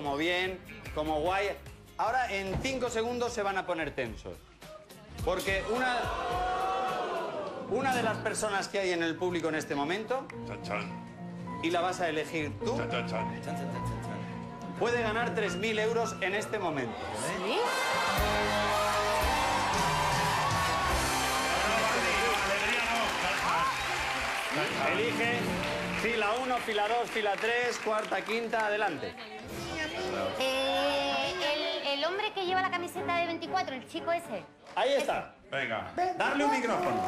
como bien, como guay. Ahora en 5 segundos se van a poner tensos. Porque una de las personas que hay en el público en este momento, y la vas a elegir tú, puede ganar 3.000 euros en este momento. ¿Sí? Elige fila 1, fila 2, fila 3, cuarta, quinta, adelante. El hombre que lleva la camiseta de 24, el chico ese. Ahí está. Venga. Darle un micrófono.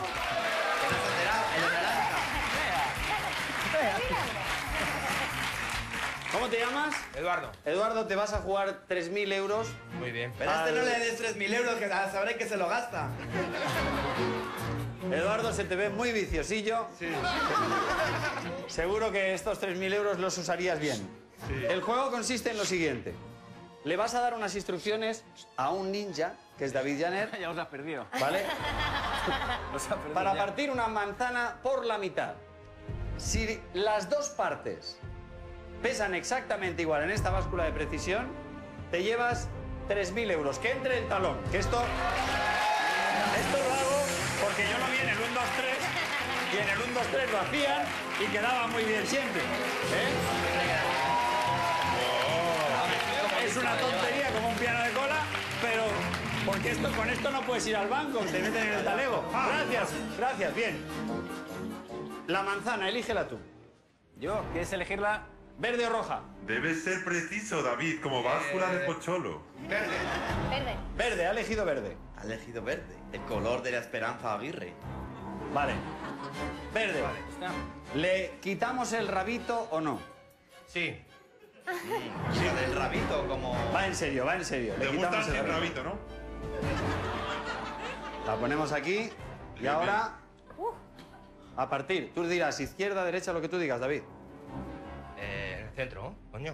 ¿Cómo te llamas? Eduardo. Eduardo, te vas a jugar 3.000 euros. Muy bien. Pero a este no le des 3.000 euros, que sabré que se lo gasta. Eduardo, se te ve muy viciosillo. Sí. Seguro que estos 3.000 euros los usarías bien. Sí. El juego consiste en lo siguiente. Le vas a dar unas instrucciones a un ninja, que es David Janer. Ya os has perdido. ¿Vale? Os has perdido Para ya. partir una manzana por la mitad. Si las dos partes pesan exactamente igual en esta báscula de precisión, te llevas 3.000 euros. Que entre el talón. Que esto lo hago porque yo lo vi en el 1, 2, 3 y en el 1, 2, 3 lo hacían y quedaba muy bien siempre. Es una tontería como un piano de cola, pero porque con esto no puedes ir al banco, te meten en el talego. Gracias, gracias, bien. La manzana, elígela tú. ¿Yo? ¿Quieres elegirla? ¿Verde o roja? Debe ser preciso, David, como báscula de pocholo. Verde. Verde, ha elegido verde. Ha elegido verde. El color de la Esperanza Aguirre. Vale. Verde. Está. ¿Le quitamos el rabito o no? Sí. Sí. El rabito como... Va en serio, va en serio. Te Le gusta quitamos el el rabito. rabito, ¿no? La ponemos aquí y Bien, ahora... A partir, tú dirás izquierda, derecha, lo que tú digas, David. En el centro, ¿no? Coño.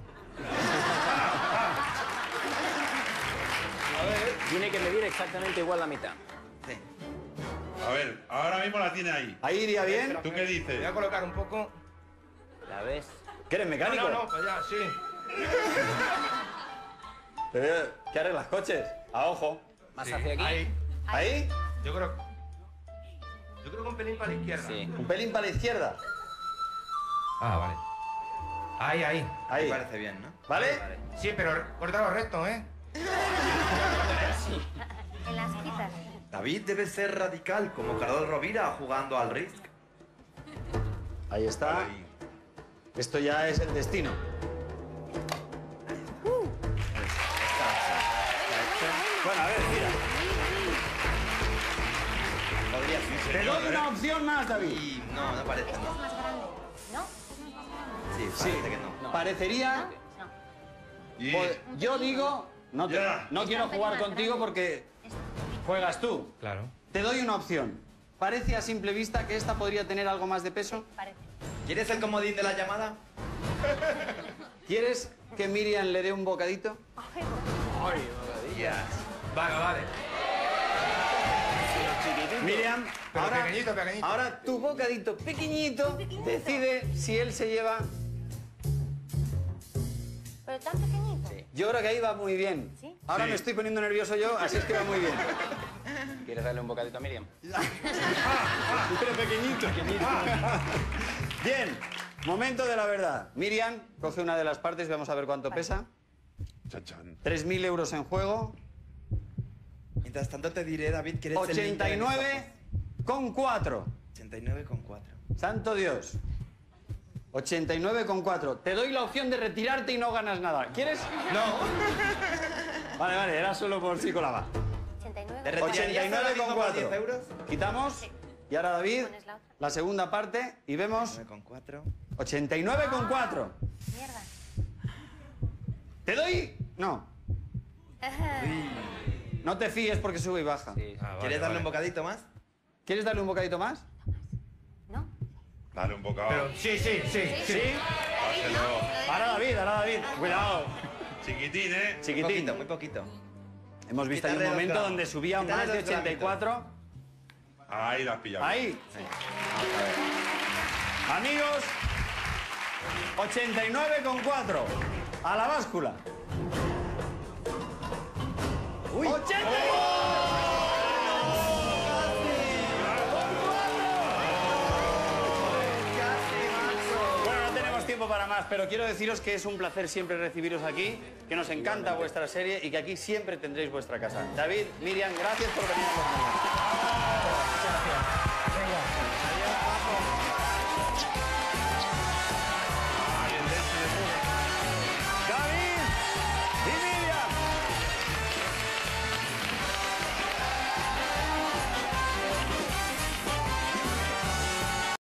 Tiene que medir exactamente igual la mitad. Sí. A ver, ahora mismo la tiene ahí. Ahí iría bien. ¿Tú qué Me voy dices? a colocar un poco. ¿La ves? ¿Que eres mecánico? No, pues ya, sí. ¿Qué arreglas coches? A ojo. Más Sí. hacia aquí. Ahí. ¿Ahí? Yo creo que un pelín para la izquierda. Sí. Un pelín para la izquierda. Ah, vale. Ahí. Ahí. Me parece bien, ¿no? ¿Vale? Vale. Sí, pero córtalo recto, ¿eh? En las quitas. David debe ser radical, como Carlos Rovira jugando al Risk. Ahí está. Ahí. Esto ya es el destino. Bueno, a ver, mira. Podría ser. Te doy una opción más, David. Y no parece, Este es ¿no? más grande. ¿No? Sí, Sí, parece que no. parecería... No. Y- Pues, yo digo... No Ya. quiero jugar contigo porque juegas tú. Claro. Te doy una opción. Parece a simple vista que esta podría tener algo más de peso. Parece. ¿Quieres el comodín de la llamada? ¿Quieres que Miriam le dé un bocadito? Vale. Miriam, Pero pequeñito. ahora tu bocadito pequeñito decide si él se lleva... Pero tan pequeñito. Yo creo que ahí va muy bien. ¿Sí? Ahora Sí. me estoy poniendo nervioso yo, así es que va muy bien. ¿Quieres darle un bocadito a Miriam? Pero pequeñito. Bien, momento de la verdad. Miriam, coge una de las partes, vamos a ver cuánto pesa. Chachán. 3.000 euros en juego. Mientras tanto te diré, David, que eres el lince de mis 89,4. ojos. 89,4. Santo Dios. 89,4. Te doy la opción de retirarte y no ganas nada. ¿Quieres? No. Vale, era solo por si colaba. 89. ¿Te retirarías ahora mismo por 10 89,4. euros? Quitamos. Sí. Y ahora David, Pones la otra. la segunda parte y vemos 9,4. 89,4. Mierda. ¿Te doy? No. No te fíes porque sube y baja. Sí. ¿Quieres darle un bocadito más? ¿Quieres darle un bocadito más? ¿No? Dale un bocado. Pero sí. ¿Sí? Dáselo. Ahora David. Cuidado. Chiquitín, ¿eh? Chiquitín. Muy poquito. Hemos visto ahí un Quítale 2 momento gramos. donde subía Quítale más de 2 gramitos. 84. Ahí la has pillado. Ahí. Amigos, 89,4. A la báscula. ¡Uy! 80. Bueno, no tenemos tiempo para más, pero quiero deciros que es un placer siempre recibiros aquí, que nos encanta vuestra serie y que aquí siempre tendréis vuestra casa. David, Miriam, gracias por venir a los niños. Venga. Adiós, Paco.